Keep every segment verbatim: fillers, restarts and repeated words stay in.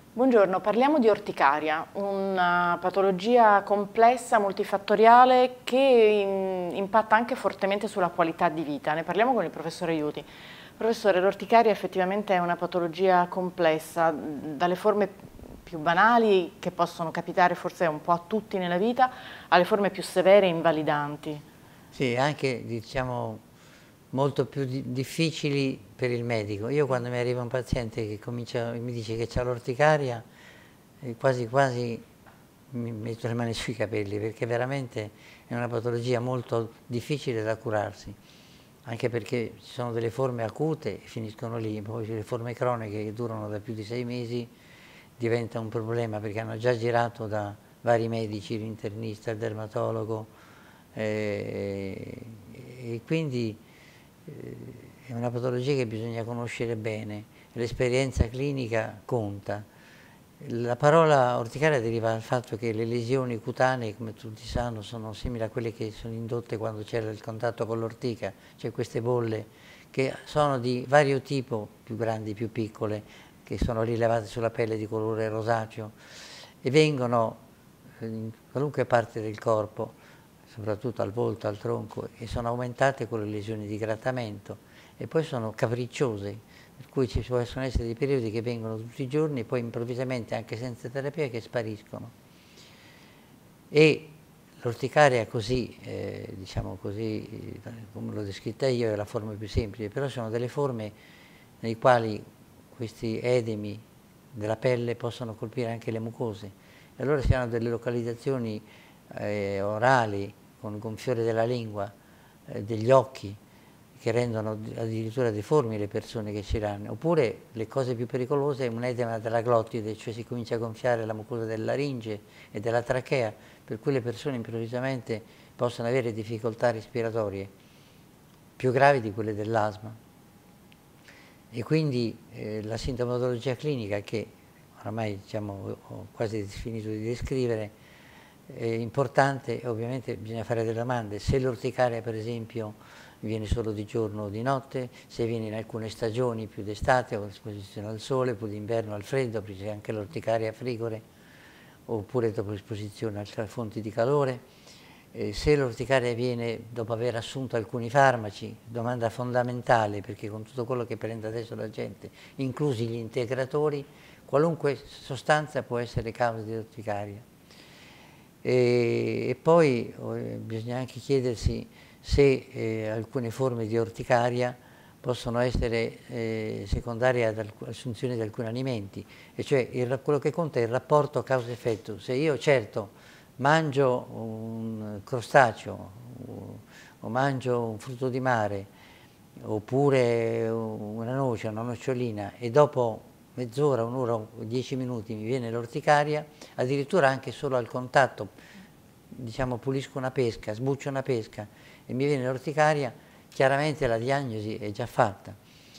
Buongiorno, parliamo di orticaria, una patologia complessa, multifattoriale che in- impatta anche fortemente sulla qualità di vita. Ne parliamo con il professore Aiuti. Professore, l'orticaria effettivamente è una patologia complessa, dalle forme più banali che possono capitare forse un po' a tutti nella vita, alle forme più severe e invalidanti. Sì, anche diciamo molto più di- difficili per il medico. Io quando mi arriva un paziente che comincia, mi dice che ha l'orticaria, eh, quasi quasi mi metto le mani sui capelli, perché veramente è una patologia molto difficile da curarsi, anche perché ci sono delle forme acute e finiscono lì, poi le forme croniche che durano da più di sei mesi diventa un problema perché hanno già girato da vari medici, l'internista, il dermatologo, eh, e quindi eh, è una patologia che bisogna conoscere bene, l'esperienza clinica conta. La parola orticaria deriva dal fatto che le lesioni cutanee, come tutti sanno, sono simili a quelle che sono indotte quando c'era il contatto con l'ortica, cioè queste bolle che sono di vario tipo, più grandi, più piccole, che sono rilevate sulla pelle di colore rosaceo e vengono in qualunque parte del corpo, soprattutto al volto, al tronco, e sono aumentate con le lesioni di grattamento e poi sono capricciose, per cui ci possono essere dei periodi che vengono tutti i giorni e poi improvvisamente, anche senza terapia, che spariscono. E l'orticaria così, eh, diciamo così, eh, come l'ho descritta io, è la forma più semplice, però sono delle forme nei quali questi edemi della pelle possono colpire anche le mucose. E allora si hanno delle localizzazioni eh, orali, con gonfiore della lingua, eh, degli occhi, che rendono addirittura deformi le persone che ce l'hanno. Oppure le cose più pericolose è un edema della glottide, cioè si comincia a gonfiare la mucosa della laringe e della trachea, per cui le persone improvvisamente possono avere difficoltà respiratorie più gravi di quelle dell'asma. E quindi eh, la sintomatologia clinica, che oramai diciamo, ho quasi finito di descrivere, è importante. Ovviamente bisogna fare delle domande: se l'orticaria per esempio viene solo di giorno o di notte, se viene in alcune stagioni, più d'estate o esposizione al sole, più d'inverno al freddo, perché c'è anche l'orticaria a frigore, oppure dopo esposizione a altre fonti di calore. Eh, se l'orticaria viene dopo aver assunto alcuni farmaci, domanda fondamentale, perché con tutto quello che prende adesso la gente, inclusi gli integratori, qualunque sostanza può essere causa di orticaria. E, e poi eh, bisogna anche chiedersi se eh, alcune forme di orticaria possono essere eh, secondarie ad assunzione di alcuni alimenti, e cioè il, quello che conta è il rapporto causa-effetto. Se io certo mangio un crostaceo o, o mangio un frutto di mare oppure una noce, una nocciolina, e dopo mezz'ora, un'ora o dieci minuti mi viene l'orticaria, addirittura anche solo al contatto, diciamo pulisco una pesca, sbuccio una pesca e mi viene l'orticaria, chiaramente la diagnosi è già fatta.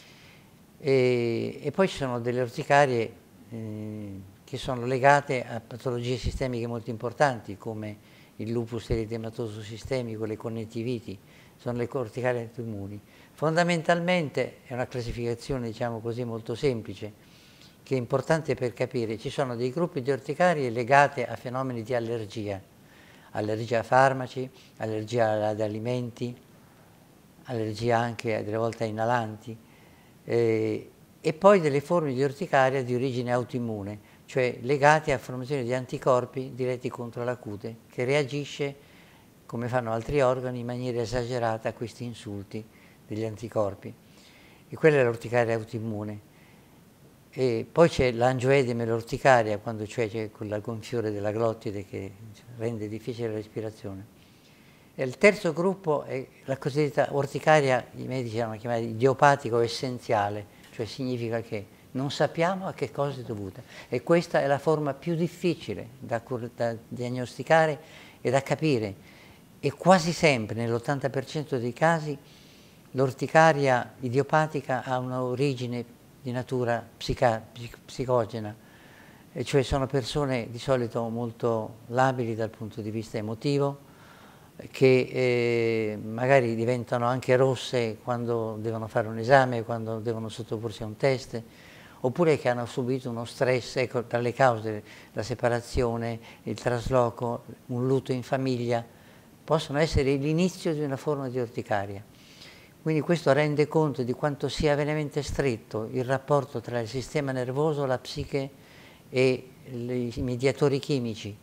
E, e poi ci sono delle orticarie eh, che sono legate a patologie sistemiche molto importanti, come il lupus eritematoso sistemico, le connettiviti, sono le orticarie autoimmuni. Fondamentalmente è una classificazione, diciamo così, molto semplice, che è importante per capire. Ci sono dei gruppi di orticarie legate a fenomeni di allergia, allergia a farmaci, allergia ad alimenti, allergia anche delle volte a inalanti, eh, e poi delle forme di orticaria di origine autoimmune, cioè legate a formazione di anticorpi diretti contro la cute, che reagisce, come fanno altri organi, in maniera esagerata a questi insulti degli anticorpi. E quella è l'orticaria autoimmune. E poi c'è l'angioedeme, l'orticaria, quando cioè c'è quel gonfiore della glottide che rende difficile la respirazione. E il terzo gruppo è la cosiddetta orticaria, i medici hanno chiamato idiopatico essenziale, cioè significa che non sappiamo a che cosa è dovuta. E questa è la forma più difficile da, da diagnosticare e da capire. E quasi sempre, nell'ottanta per cento dei casi, l'orticaria idiopatica ha un'origine di natura psica, psicogena, e cioè sono persone di solito molto labili dal punto di vista emotivo, che eh, magari diventano anche rosse quando devono fare un esame, quando devono sottoporsi a un test, oppure che hanno subito uno stress, ecco, tra le cause, la separazione, il trasloco, un lutto in famiglia, possono essere l'inizio di una forma di orticaria. Quindi questo rende conto di quanto sia veramente stretto il rapporto tra il sistema nervoso, la psiche e i mediatori chimici.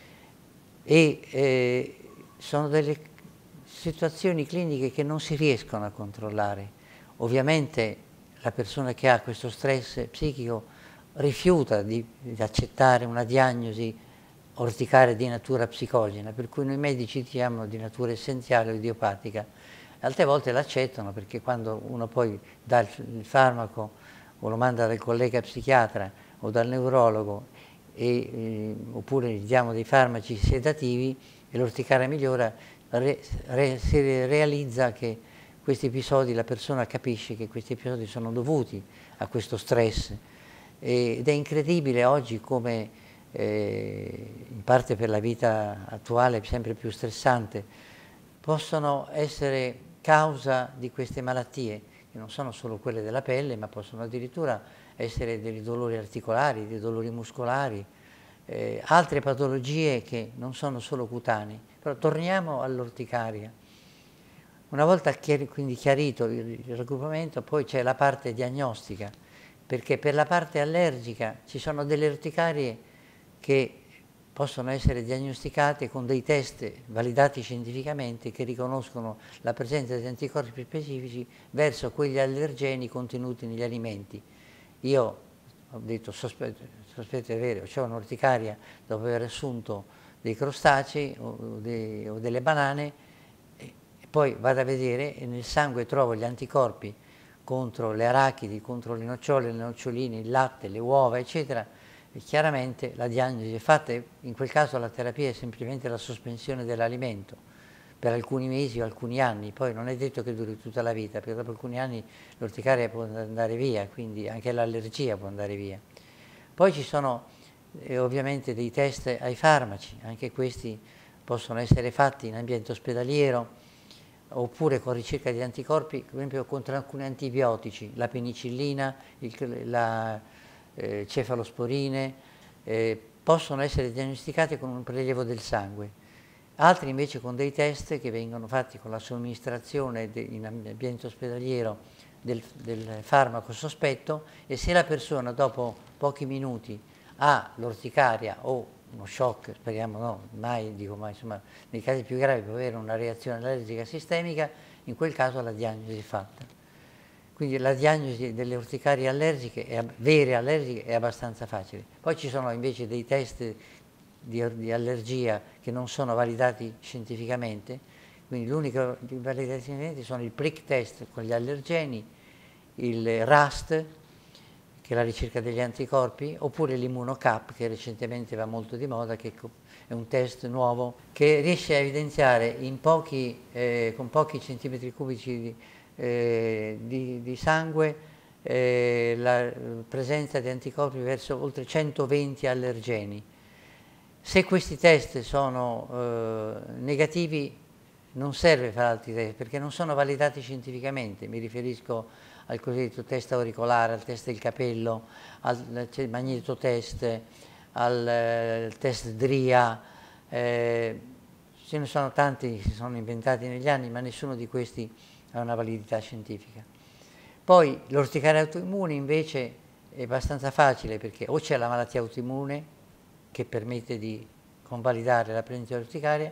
E eh, sono delle situazioni cliniche che non si riescono a controllare. Ovviamente la persona che ha questo stress psichico rifiuta di, di accettare una diagnosi orticaria di natura psicogena, per cui noi medici diciamo di natura essenziale o idiopatica. Altre volte l'accettano perché quando uno poi dà il, il farmaco o lo manda dal collega psichiatra o dal neurologo e, eh, oppure gli diamo dei farmaci sedativi e l'orticaria migliora, re, re, si realizza che questi episodi, la persona capisce che questi episodi sono dovuti a questo stress ed è incredibile oggi come eh, in parte per la vita attuale sempre più stressante possono essere causa di queste malattie che non sono solo quelle della pelle ma possono addirittura essere dei dolori articolari, dei dolori muscolari, eh, altre patologie che non sono solo cutanee. Però torniamo all'orticaria. Una volta chiar quindi chiarito il, il raggruppamento, poi c'è la parte diagnostica, perché per la parte allergica ci sono delle orticarie che possono essere diagnosticate con dei test validati scientificamente che riconoscono la presenza di anticorpi specifici verso quegli allergeni contenuti negli alimenti. Io ho detto, sospetto, sospetto è vero, ho un'orticaria dopo aver assunto dei crostacei o, dei, o delle banane, e poi vado a vedere e nel sangue trovo gli anticorpi contro le arachidi, contro le nocciole, le noccioline, il latte, le uova, eccetera, e chiaramente la diagnosi è fatta e in quel caso la terapia è semplicemente la sospensione dell'alimento per alcuni mesi o alcuni anni, poi non è detto che duri tutta la vita, perché dopo alcuni anni l'orticaria può andare via, quindi anche l'allergia può andare via. Poi ci sono eh, ovviamente dei test ai farmaci, anche questi possono essere fatti in ambiente ospedaliero oppure con ricerca di anticorpi, per esempio contro alcuni antibiotici, la penicillina, il, la eh, cefalosporine, eh, possono essere diagnosticati con un prelievo del sangue. Altri invece con dei test che vengono fatti con la somministrazione in ambiente ospedaliero del, del farmaco sospetto e se la persona dopo pochi minuti ha l'orticaria o uno shock, speriamo no, mai, dico mai, insomma, nei casi più gravi può avere una reazione allergica sistemica, in quel caso la diagnosi è fatta. Quindi la diagnosi delle urticarie allergiche, è, vere allergiche, è abbastanza facile. Poi ci sono invece dei test di, di allergia che non sono validati scientificamente, quindi l'unico validati scientificamente sono il prick test con gli allergeni, il RAST, che è la ricerca degli anticorpi, oppure l'immunocap, che recentemente va molto di moda, che è un test nuovo che riesce a evidenziare in pochi, eh, con pochi centimetri cubici di, eh, di, di sangue eh, la presenza di anticorpi verso oltre centoventi allergeni. Se questi test sono eh, negativi non serve fare altri test perché non sono validati scientificamente, mi riferisco al cosiddetto test auricolare, al test del capello, al magnetotest, al eh, test D R I A, eh, ce ne sono tanti che si sono inventati negli anni, ma nessuno di questi ha una validità scientifica. Poi l'orticaria autoimmune invece è abbastanza facile perché o c'è la malattia autoimmune che permette di convalidare la presenza dell'orticaria,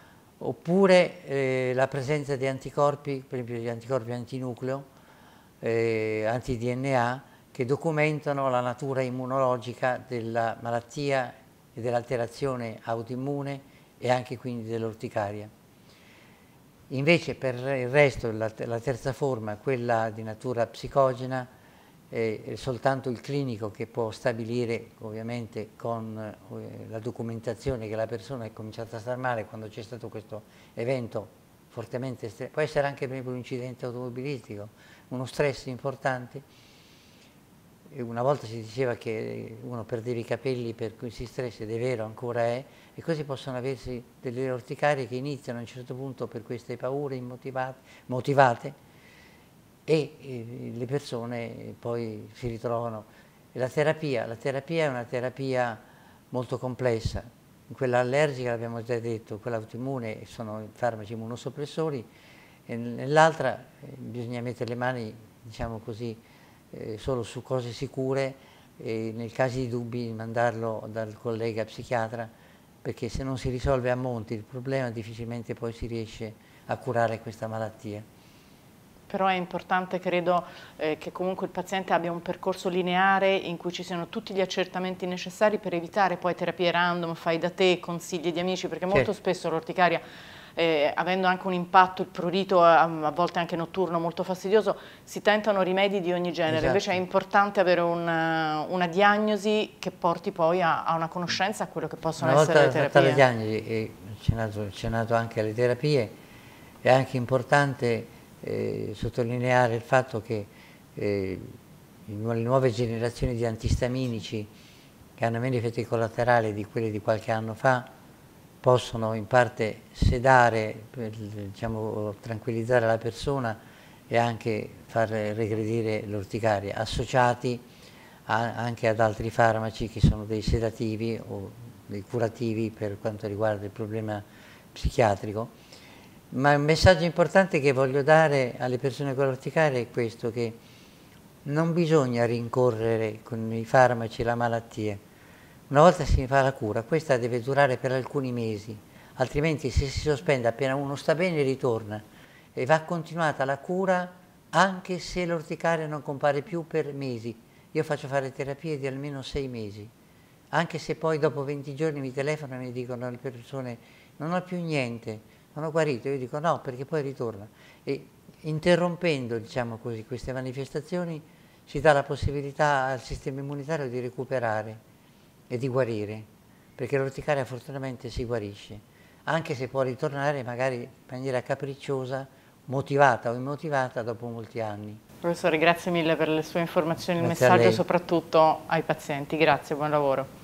oppure eh, la presenza di anticorpi, per esempio gli anticorpi antinucleo, eh, anti-D N A, che documentano la natura immunologica della malattia e dell'alterazione autoimmune e anche quindi dell'orticaria. Invece per il resto, la, la terza forma, quella di natura psicogena, eh, è soltanto il clinico che può stabilire, ovviamente con eh, la documentazione che la persona è cominciata a star male quando c'è stato questo evento fortemente estremo, può essere anche per esempio un incidente automobilistico, uno stress importante. E una volta si diceva che uno perdeva i capelli per questi stress ed è vero, ancora è, e così possono aversi delle orticarie che iniziano a un certo punto per queste paure immotivate, motivate, e eh, le persone poi si ritrovano E la terapia, la terapia è una terapia molto complessa. In quella allergica, l'abbiamo già detto, quella autoimmune sono farmaci immunosoppressori, e nell'altra eh, bisogna mettere le mani, diciamo così, eh, solo su cose sicure, e nel caso di dubbi mandarlo dal collega psichiatra, perché se non si risolve a monte il problema difficilmente poi si riesce a curare questa malattia. Però è importante, credo, eh, che comunque il paziente abbia un percorso lineare in cui ci siano tutti gli accertamenti necessari per evitare poi terapie random, fai da te, consigli di amici, perché molto Certo. spesso l'orticaria, eh, avendo anche un impatto, il prurito a, a volte anche notturno molto fastidioso, si tentano rimedi di ogni genere. Esatto. Invece è importante avere una, una diagnosi che porti poi a, a una conoscenza, a quello che possono Una essere le volta fatta terapie. la diagnosi e accennato, accennato anche alle terapie, è anche importante eh, sottolineare il fatto che eh, le nuove generazioni di antistaminici che hanno meno effetti collaterali di quelli di qualche anno fa possono in parte sedare, per, diciamo, tranquillizzare la persona e anche far regredire l'orticaria, associati a, anche ad altri farmaci che sono dei sedativi o dei curativi per quanto riguarda il problema psichiatrico. Ma un messaggio importante che voglio dare alle persone con l'orticaria è questo, che non bisogna rincorrere con i farmaci la malattia. Una volta si fa la cura, questa deve durare per alcuni mesi, altrimenti se si sospende appena uno sta bene ritorna e va continuata la cura anche se l'orticaria non compare più per mesi. Io faccio fare terapie di almeno sei mesi, anche se poi dopo venti giorni mi telefonano e mi dicono le persone non ho più niente, non ho guarito, io dico no, perché poi ritorna. E interrompendo, diciamo così, queste manifestazioni si dà la possibilità al sistema immunitario di recuperare e di guarire, perché l'orticaria fortunatamente si guarisce, anche se può ritornare magari in maniera capricciosa, motivata o immotivata dopo molti anni. Professore, grazie mille per le sue informazioni e il Grazie a messaggio lei. soprattutto ai pazienti. Grazie, buon lavoro.